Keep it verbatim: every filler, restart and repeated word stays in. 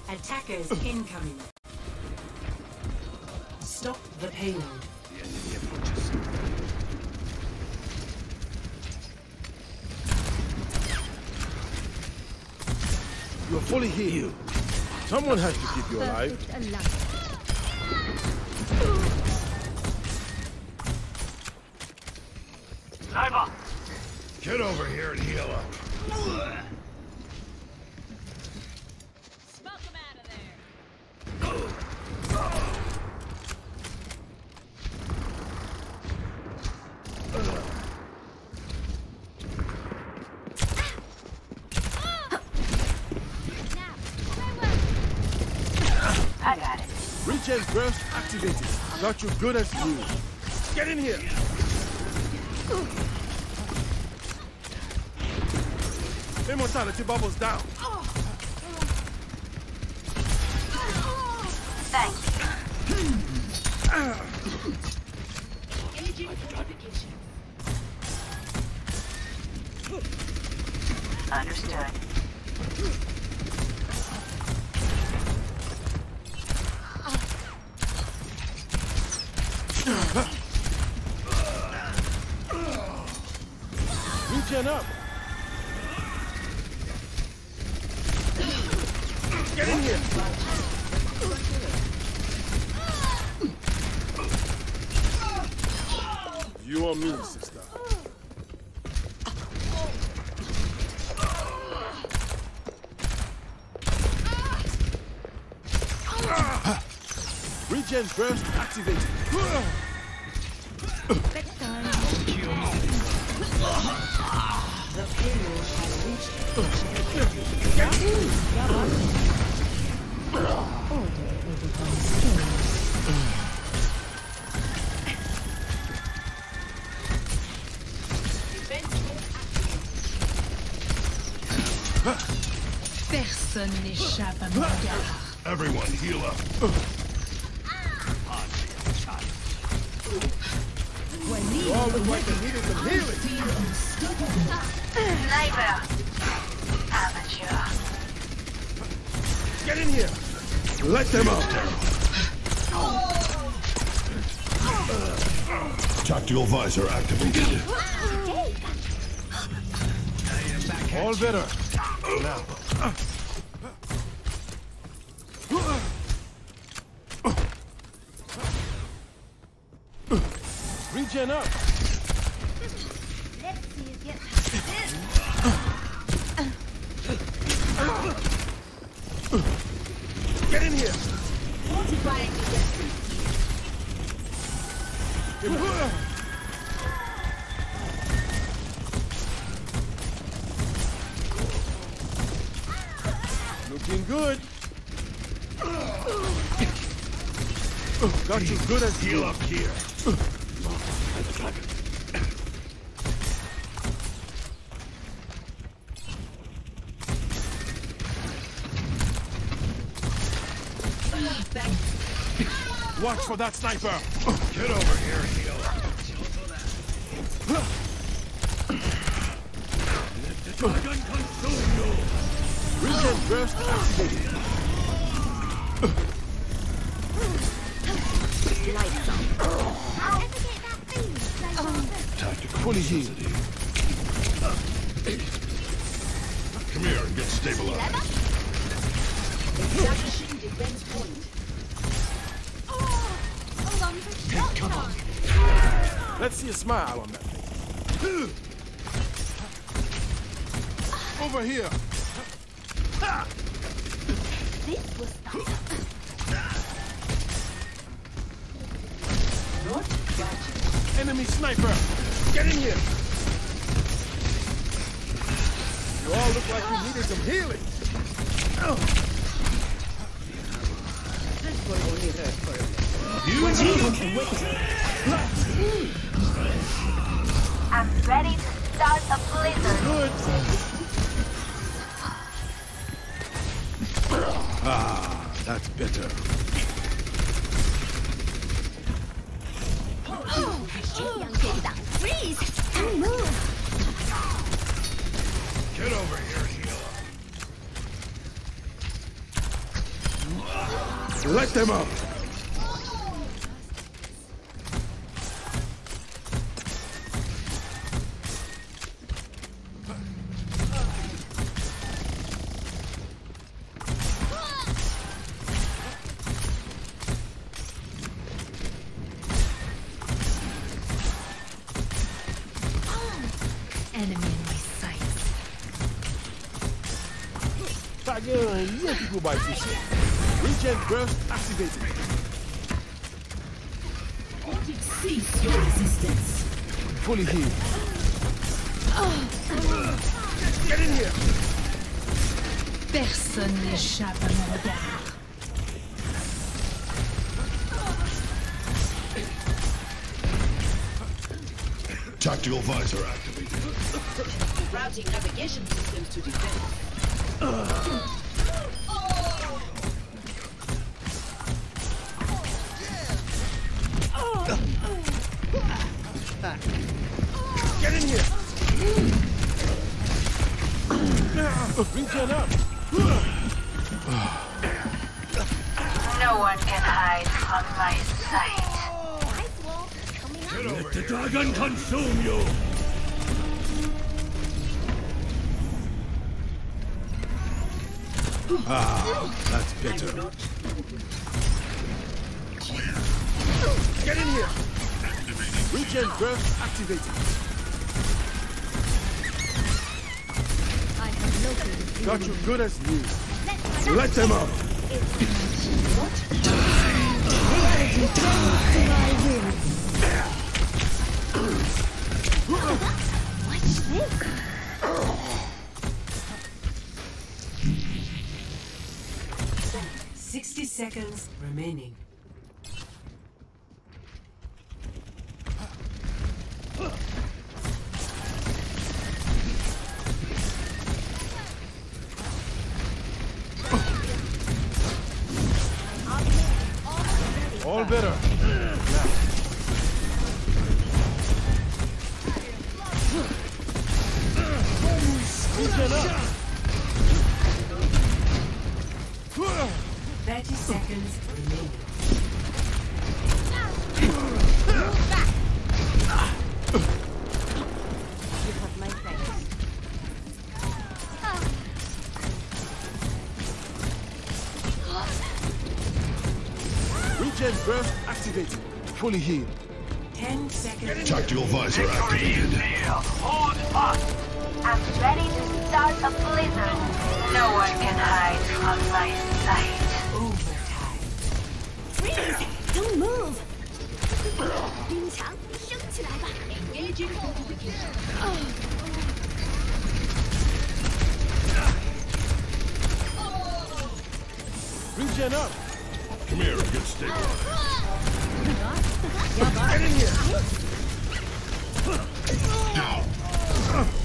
Attackers incoming. Stop the payload. The enemy approaches. You are fully healed. Someone has to keep you alive. Sniper! Get over here and heal up. Smoke him out of there. I got it. Regen burst activated. Got you good as new. Get in here. Immortality bubbles down. Thanks. Understood. Regen up. Get in here. You or me, sister? Regen burst activated. The payload has reached. Personne n'échappe à mon regard. Everyone heal up. You all look like you needed some healing. Sniper. Amateur. Get in here. Let them out. Tactical visor activated. All better. Now. Regen up. Let's see you get Get in here. fortifying the destiny. Looking good. Got you good as Heal up here. Watch for that sniper. Get over here and heal up. Let the dragon consume you. Regen burst activated. Tactical Fully healed. Come here and get stabilized. Establishing defense point. Come on. Let's see a smile on that thing. Over here. This was Enemy sniper. Get in here. You all look like you needed some healing. I'm ready to start a blizzard. Good. Ah, that's better. freeze and move. Get over here, heal Let them up. Enemy in my sights. Tá ganhando aqui com o Baptiste. Regen burst activated. Cease your resistance. Fully healed. Get in here. Personne n'échappe à mon regard. Tactical visor activated. Routing navigation systems to defense. Get in here. Regen up. No one can hide from my sight. Let the dragon consume you! Ah, that's better. Get in here. Regen burst activated. I have located. Got you good as new. Let them up. What's this? Sixty seconds remaining. All better. Regen up. Thirty seconds remaining. You have my thanks. Regen burst activated. Fully healed. Ten seconds. Tactical visor activated. I'm ready to start a blizzard. No one can hide from my sight. Overtime. Freeze! Don't move! 冰墙升起来吧 Engaging fortification. Regen up. Come here and get stabilized. Get in here. Down.